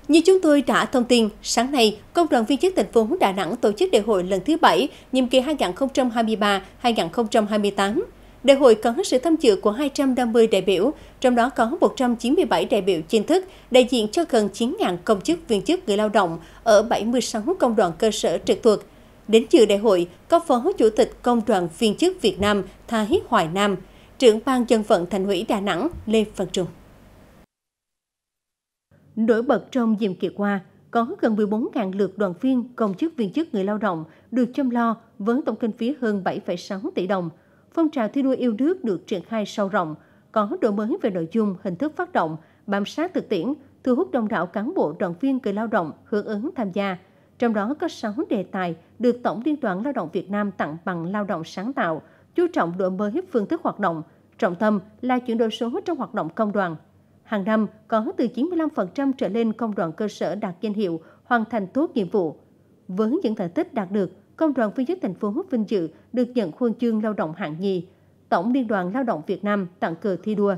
Như chúng tôi đã thông tin, sáng nay, Công đoàn viên chức thành phố Đà Nẵng tổ chức đại hội lần thứ 7, nhiệm kỳ 2023-2028. Đại hội có sự tham dự của 250 đại biểu, trong đó có 197 đại biểu chính thức, đại diện cho gần 9.000 công chức viên chức người lao động ở 76 công đoàn cơ sở trực thuộc. Đến dự đại hội, có Phó Chủ tịch Công đoàn viên chức Việt Nam Thái Hoài Nam, trưởng ban dân vận Thành ủy Đà Nẵng Lê Văn Trung. Nổi bật trong nhiệm kỳ qua, có gần 14.000 lượt đoàn viên, công chức viên chức người lao động được chăm lo với tổng kinh phí hơn 7,6 tỷ đồng. Phong trào thi đua yêu nước được triển khai sâu rộng, có đổi mới về nội dung, hình thức phát động, bám sát thực tiễn, thu hút đông đảo cán bộ đoàn viên người lao động hưởng ứng tham gia. Trong đó có 6 đề tài được Tổng Liên đoàn Lao động Việt Nam tặng bằng lao động sáng tạo, chú trọng đổi mới phương thức hoạt động, trọng tâm là chuyển đổi số trong hoạt động công đoàn. Hàng năm, có từ 95% trở lên công đoàn cơ sở đạt danh hiệu hoàn thành tốt nhiệm vụ. Với những thành tích đạt được, Công đoàn viên chức thành phố vinh dự được nhận huân chương lao động hạng nhì. Tổng Liên đoàn Lao động Việt Nam tặng cờ thi đua.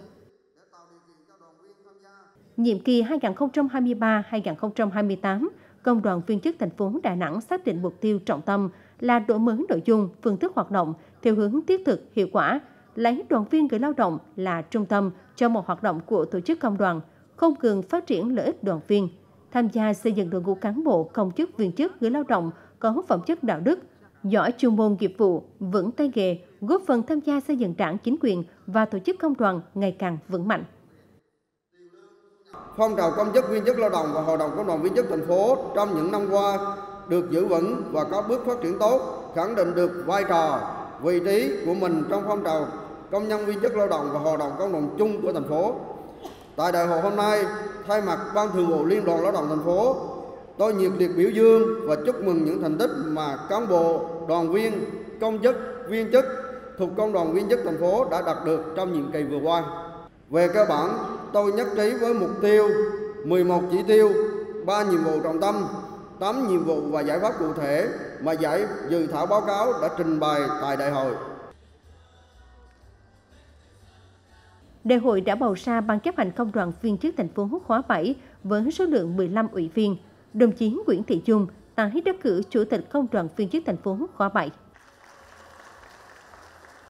Nhiệm kỳ 2023-2028, Công đoàn viên chức thành phố Đà Nẵng xác định mục tiêu trọng tâm là đổi mới nội dung, phương thức hoạt động theo hướng thiết thực, hiệu quả, lấy đoàn viên người lao động là trung tâm cho mọi hoạt động của tổ chức công đoàn, không ngừng phát triển lợi ích đoàn viên, tham gia xây dựng đội ngũ cán bộ, công chức viên chức người lao động có phẩm chất đạo đức, giỏi chuyên môn nghiệp vụ, vững tay nghề, góp phần tham gia xây dựng đảng, chính quyền và tổ chức công đoàn ngày càng vững mạnh. Phong trào công chức viên chức lao động và Hội đồng Công đoàn viên chức thành phố trong những năm qua được giữ vững và có bước phát triển tốt, khẳng định được vai trò, vị trí của mình trong phong trào công nhân viên chức lao động và Hội đồng Công đoàn chung của thành phố. Tại đại hội hôm nay, thay mặt Ban Thường vụ Liên đoàn Lao động thành phố, tôi nhiệt liệt biểu dương và chúc mừng những thành tích mà cán bộ, đoàn viên, công chức, viên chức thuộc Công đoàn viên chức thành phố đã đạt được trong nhiệm kỳ vừa qua. Về cơ bản, tôi nhất trí với mục tiêu 11 chỉ tiêu, 3 nhiệm vụ trọng tâm, 8 nhiệm vụ và giải pháp cụ thể mà dự thảo báo cáo đã trình bày tại đại hội. Đại hội đã bầu ra Ban chấp hành Công đoàn viên chức thành phố khóa 7 với số lượng 15 ủy viên. Đồng chí Nguyễn Thị Dung tái đắc cử Chủ tịch Công đoàn viên chức thành phố khóa 7.